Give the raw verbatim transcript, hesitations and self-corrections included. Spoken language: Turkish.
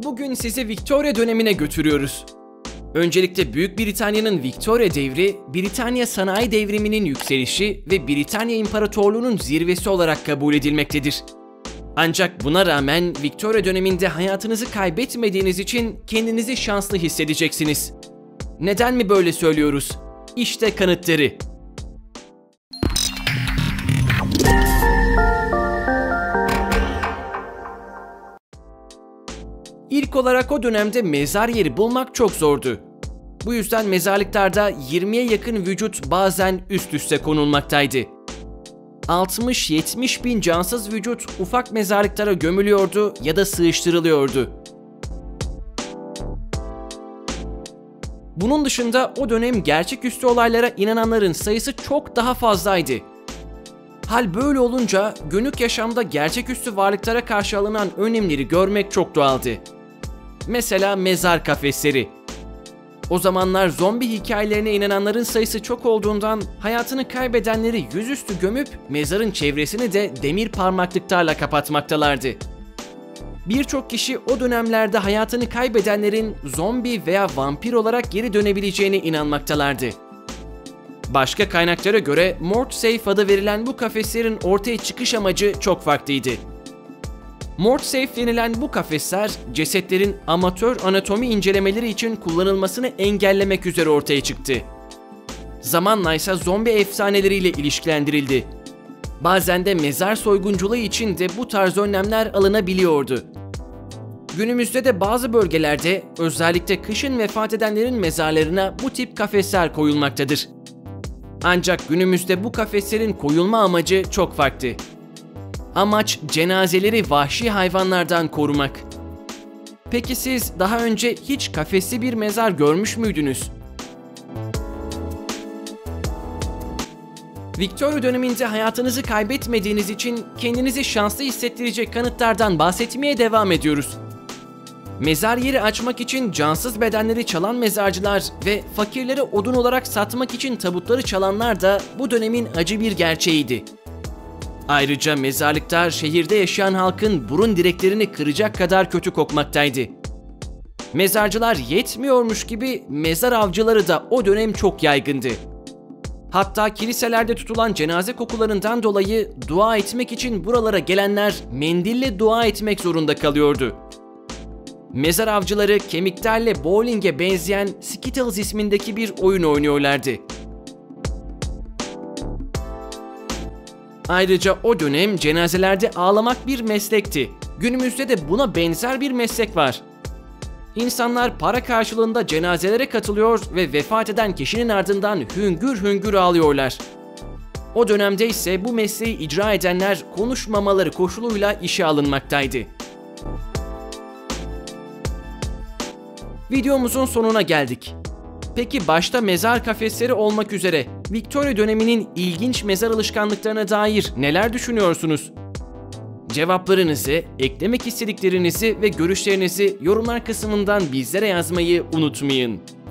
Bugün sizi Victoria dönemine götürüyoruz. Öncelikle Büyük Britanya'nın Victoria devri, Britanya sanayi devriminin yükselişi ve Britanya İmparatorluğu'nun zirvesi olarak kabul edilmektedir. Ancak buna rağmen Victoria döneminde hayatınızı kaybetmediğiniz için kendinizi şanslı hissedeceksiniz. Neden mi böyle söylüyoruz? İşte kanıtları. İlk olarak o dönemde mezar yeri bulmak çok zordu. Bu yüzden mezarlıklarda yirmiye yakın vücut bazen üst üste konulmaktaydı. altmış yetmiş bin cansız vücut ufak mezarlıklara gömülüyordu ya da sığıştırılıyordu. Bunun dışında o dönem gerçeküstü olaylara inananların sayısı çok daha fazlaydı. Hal böyle olunca günlük yaşamda gerçeküstü varlıklara karşı alınan önlemleri görmek çok doğaldı. Mesela mezar kafesleri. O zamanlar zombi hikayelerine inananların sayısı çok olduğundan hayatını kaybedenleri yüzüstü gömüp mezarın çevresini de demir parmaklıklarla kapatmaktalardı. Birçok kişi o dönemlerde hayatını kaybedenlerin zombi veya vampir olarak geri dönebileceğine inanmaktalardı. Başka kaynaklara göre Mortsafe adı verilen bu kafeslerin ortaya çıkış amacı çok farklıydı. Mortsafe denilen bu kafesler cesetlerin amatör anatomi incelemeleri için kullanılmasını engellemek üzere ortaya çıktı. Zamanla ise zombi efsaneleriyle ilişkilendirildi. Bazen de mezar soygunculuğu için de bu tarz önlemler alınabiliyordu. Günümüzde de bazı bölgelerde özellikle kışın vefat edenlerin mezarlarına bu tip kafesler koyulmaktadır. Ancak günümüzde bu kafeslerin koyulma amacı çok farklı. Amaç cenazeleri vahşi hayvanlardan korumak. Peki siz daha önce hiç kafesli bir mezar görmüş müydünüz? Victoria döneminde hayatınızı kaybetmediğiniz için kendinizi şanslı hissettirecek kanıtlardan bahsetmeye devam ediyoruz. Mezar yeri açmak için cansız bedenleri çalan mezarcılar ve fakirleri odun olarak satmak için tabutları çalanlar da bu dönemin acı bir gerçeğiydi. Ayrıca mezarlıklar şehirde yaşayan halkın burun direklerini kıracak kadar kötü kokmaktaydı. Mezarcılar yetmiyormuş gibi mezar avcıları da o dönem çok yaygındı. Hatta kiliselerde tutulan cenaze kokularından dolayı dua etmek için buralara gelenler mendille dua etmek zorunda kalıyordu. Mezar avcıları kemiklerle bowling'e benzeyen Skittles ismindeki bir oyun oynuyorlardı. Ayrıca o dönem cenazelerde ağlamak bir meslekti. Günümüzde de buna benzer bir meslek var. İnsanlar para karşılığında cenazelere katılıyor ve vefat eden kişinin ardından hüngür hüngür ağlıyorlar. O dönemde ise bu mesleği icra edenler konuşmamaları koşuluyla işe alınmaktaydı. Videomuzun sonuna geldik. Peki başta mezar kafesleri olmak üzere Victoria döneminin ilginç mezar alışkanlıklarına dair neler düşünüyorsunuz? Cevaplarınızı, eklemek istediklerinizi ve görüşlerinizi yorumlar kısmından bizlere yazmayı unutmayın.